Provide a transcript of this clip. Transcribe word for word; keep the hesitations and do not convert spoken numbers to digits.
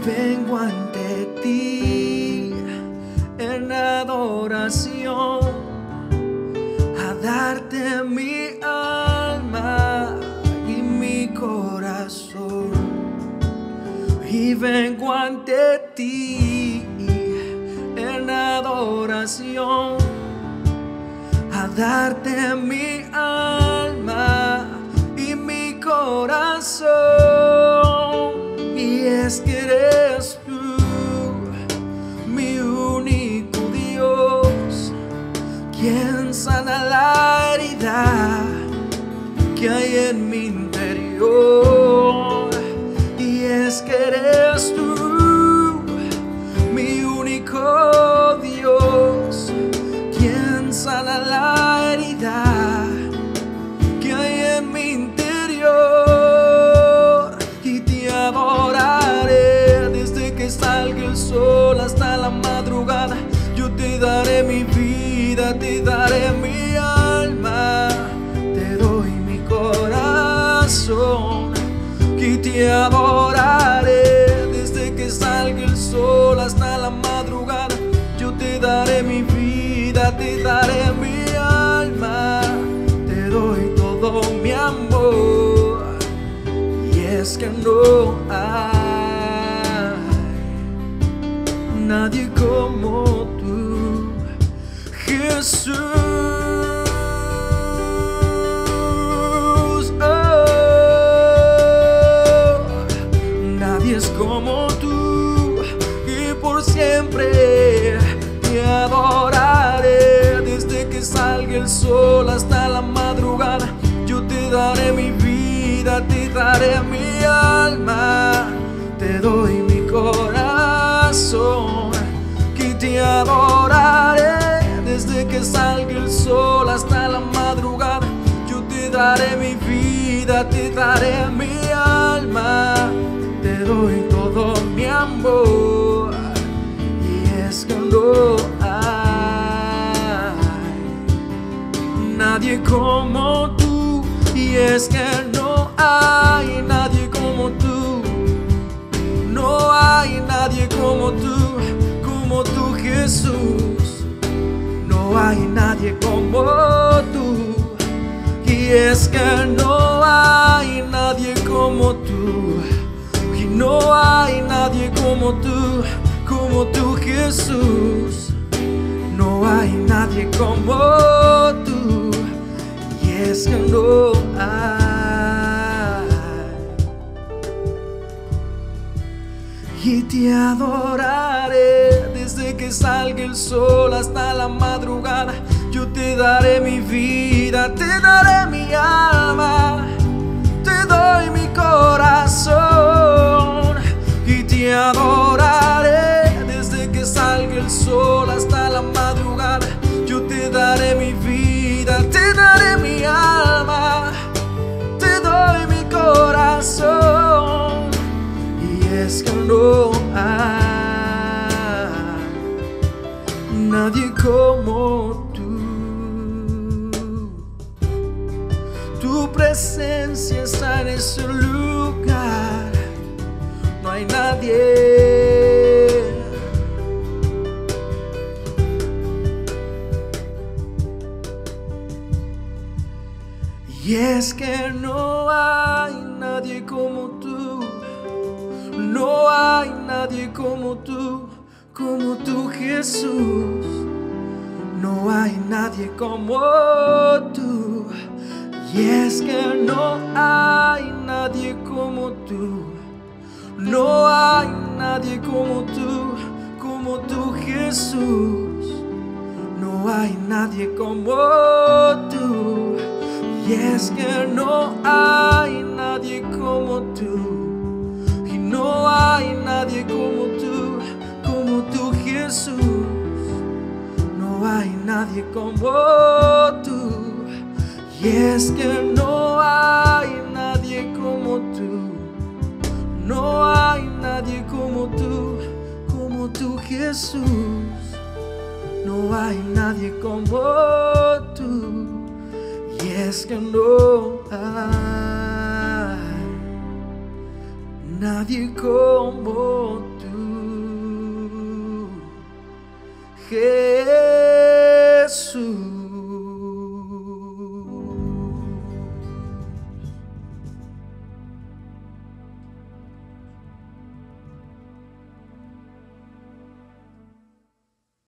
vengo ante ti en adoración a darte mi alma y mi corazón. Y vengo ante ti en adoración a darte mi alma y mi corazón. Y es que eres tú mi único Dios, quien sana la herida que hay en mi interior. Y es que eres tú mi único Dios, quien sana la herida que hay en mi interior. Y te adoraré desde que salga el sol hasta la madrugada. Yo te daré mi vida, te daré mi alma, te doy mi corazón. Y te adoraré desde que salga el sol hasta la madrugada. Yo te daré mi vida, te daré mi alma, te doy todo mi amor. Y es que no hay nadie como tú, Jesús. Como tú, y por siempre te adoraré desde que salga el sol hasta la madrugada. Yo te daré mi vida, te daré mi alma, te doy mi corazón. Que te adoraré desde que salga el sol hasta la madrugada. Yo te daré mi vida, te daré mi alma, te doy todo mi amor. Y es que no hay nadie como tú. Y es que no hay nadie como tú. No hay nadie como tú, como tú, Jesús. No hay nadie como tú. Y es que no hay nadie como tú. No hay nadie como tú, como tú, Jesús. No hay nadie como tú. Y es que no hay. Y te adoraré desde que salga el sol hasta la madrugada. Yo te daré mi vida, te daré mi alma, te doy mi corazón. Y te adoraré desde que salga el sol hasta la madrugada. Yo te daré mi vida, te daré mi alma, te doy mi corazón. Y es que no hay nadie como tú. Tu presencia está en ese lugar. No hay nadie. Y es que no hay nadie como tú. No hay nadie como tú, como tú, Jesús. No hay nadie como tú. Y es que no hay nadie como tú. No hay nadie como tú, como tú, Jesús. No hay nadie como tú. Y es que no hay nadie como tú. Y no hay nadie como tú, como tú, Jesús. No hay nadie como tú. Y es que no hay nadie como tú. No hay nadie como tú, como tú, Jesús. No hay nadie como tú. Y es que no hay nadie como tú. que